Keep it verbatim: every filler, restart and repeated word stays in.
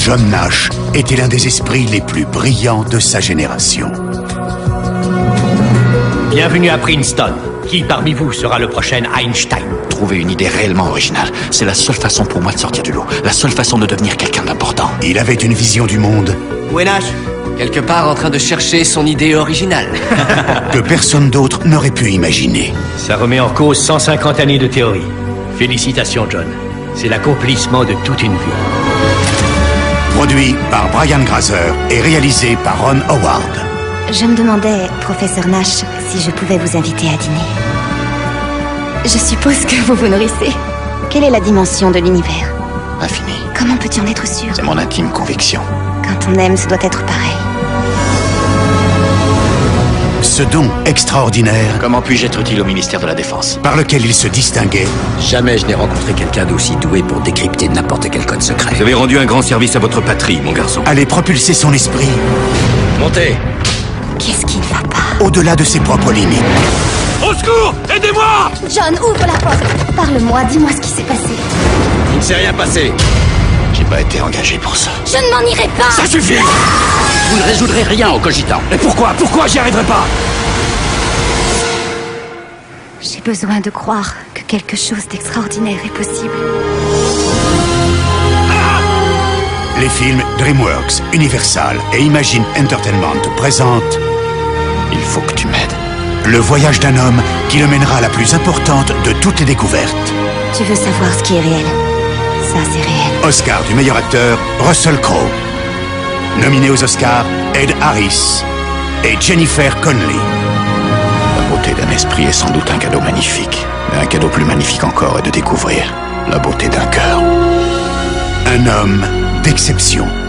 John Nash était l'un des esprits les plus brillants de sa génération. Bienvenue à Princeton. Qui parmi vous sera le prochain Einstein? Trouver une idée réellement originale, c'est la seule façon pour moi de sortir du lot. La seule façon de devenir quelqu'un d'important. Il avait une vision du monde. Où est Nash? Quelque part en train de chercher son idée originale. Que personne d'autre n'aurait pu imaginer. Ça remet en cause cent cinquante années de théorie. Félicitations, John. C'est l'accomplissement de toute une vie. Produit par Brian Grazer et réalisé par Ron Howard. Je me demandais, professeur Nash, si je pouvais vous inviter à dîner. Je suppose que vous vous nourrissez. Quelle est la dimension de l'univers? Infini. Comment peux-tu en être sûr? C'est mon intime conviction. Quand on aime, ce doit être pareil. Ce don extraordinaire, Comment puis-je être utile au ministère de la Défense? par lequel il se distinguait, Jamais je n'ai rencontré quelqu'un d'aussi doué pour décrypter n'importe quel code secret. Vous avez rendu un grand service à votre patrie, mon garçon. allait propulser son esprit Montez! Qu'est-ce qui ne va pas? au-delà de ses propres limites. Au secours! Aidez-moi! John, ouvre la porte. Parle-moi, dis-moi ce qui s'est passé. Il ne s'est rien passé. J'ai pas été engagé pour ça. Je ne m'en irai pas. Ça suffit! Vous ne résoudrez rien en cogitant. Et pourquoi? Pourquoi j'y arriverai pas? J'ai besoin de croire que quelque chose d'extraordinaire est possible. Les films DreamWorks, Universal et Imagine Entertainment présentent Il faut que tu m'aides. le voyage d'un homme qui le mènera à la plus importante de toutes les découvertes. Tu veux savoir ce qui est réel? Ça, c'est réel. Oscar du meilleur acteur, Russell Crowe. Nominé aux Oscars, Ed Harris et Jennifer Connelly. La beauté d'un esprit est sans doute un cadeau magnifique. Mais un cadeau plus magnifique encore est de découvrir la beauté d'un cœur. Un homme d'exception.